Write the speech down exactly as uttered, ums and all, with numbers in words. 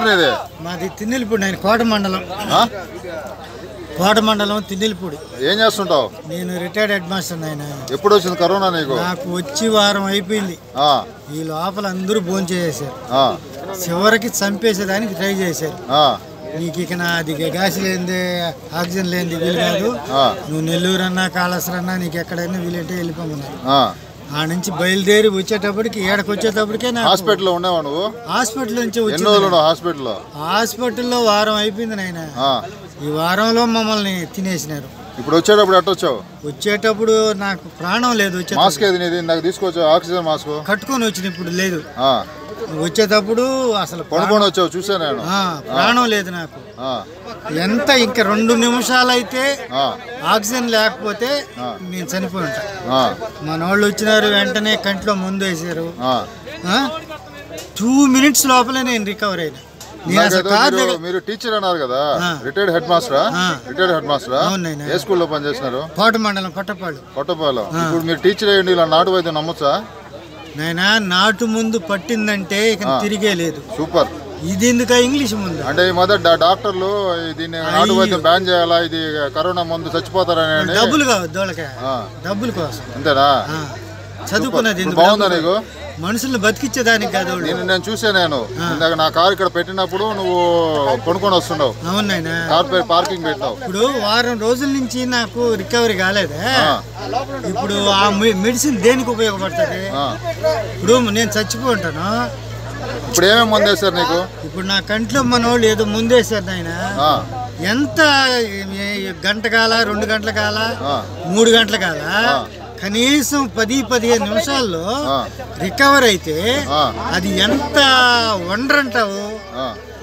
నీది? మాది తిన్నెలపూడి, నేను కోట మండలం. కోట మండలం తిన్నెలపూడి. ఏం చేస్తుంటావు? నేను రిటైర్డ్ హెడ్ మాస్టర్. నాయన ఎప్పుడు వచ్చింది కరోనా నీకు? నాకు వచ్చి వారం అయిపోయింది. ఈ లోపల అందరూ భోజనం చేసేసారు, చివరికి చంపేసేదానికి ట్రై చేశారు. నీకు ఇక నాది గ్యాస్ లేనిదే ఆక్సిజన్ లేనిది వీలు కాదు, నువ్వు నెల్లూరు అన్నా కాళేశ్వరం అన్నా నీకు ఎక్కడైనా వీలంటే వెళ్ళిపోమన్నారు. ఆ నుంచి బయలుదేరి వచ్చేటప్పటికి ఏడకి వచ్చేటప్పటికే హాస్పిటల్లో ఉన్నావా నువ్వు? హాస్పిటల్ నుంచి హాస్పిటల్లో హాస్పిటల్లో వారం అయిపోయింది నాయన. ఈ వారంలో మమ్మల్ని తినేసినారు. ఇప్పుడు వచ్చేటప్పుడు ఎట్ట వచ్చావు? వచ్చేటప్పుడు నాకు ప్రాణం లేదు. మాస్క్ ఏది నీది? నాకు తీసుకొచ్చావు ఆక్సిజన్ మాస్క్ కట్టుకొని వచ్చిన, ఇప్పుడు లేదు. వచ్చేటప్పుడు అసలు పడుకొని వచ్చావు, చూసా నేను. ప్రాణం లేదు నాకు. ఎంత ఇంకా రెండు నిమిషాలు అయితే ఆక్సిజన్ లేకపోతే నేను చనిపోయి ఉంటా. మన వాళ్ళు వచ్చినారు, వెంటనే కంట్లో ముందు వేసారు. టూ మినిట్స్ లోపలే నేను రికవర్ అయినా. మీరు టీచర్ అన్నారు కదా, రిటైర్డ్ హెడ్ మాస్టరా? రిటైర్డ్ హెడ్ మాస్టరా? ఏ స్కూల్లో పనిచేస్తున్నారు? కోట మండలం, కొట్టపాడు. కొట్టపాడు. ఇప్పుడు మీరు టీచర్ అయ్యండి, ఇలా నాటు వైద్యం నమ్మొచ్చా? నైనా నాటు ముందు పట్టిందంటే ఇక తిరిగే లేదు. సూపర్. ఇది ఎందుక ఇంగ్లీష్ ముందు అంటే ఈ మొదట డాక్టర్లు దీన్ని నాటు వైద్యం బ్యాన్ చేయాలా, ఇది కరోనా ముందు చచ్చిపోతారని. డబ్బులు కావద్దు వాళ్ళకి, డబ్బుల కోసం. అంతేనా? చదువుకున్నది బాగుందా నీకు? మనుషుల్ని బతికించేదానికి కాదు. నేను చూసా, నేను ఇందాక నా కారు ఇక్కడ పెట్టినప్పుడు నువ్వు కొనుక్కొని వస్తున్నావు. అవునైనా కార్ పార్కింగ్ పెట్టావు. ఇప్పుడు వారం రోజుల నుంచి నాకు రికవరీ కాలేదే. ఇప్పుడు ఆ మెడిసిన్ దేనికి ఉపయోగపడుతుంది? ఇప్పుడు నేను చచ్చిపోంటాను. ఇప్పుడు ఏమేమి ముందేశారు నీకు? ఇప్పుడు నా కంట్లో మన వాళ్ళు ఏదో ముందేశారు నాయన. ఎంత గంట కాల, రెండు గంటల కాల, మూడు గంటల కాల, కనీసం పది పదిహేను నిమిషాల్లో రికవర్ అయితే అది ఎంత వండర్ అంటావు.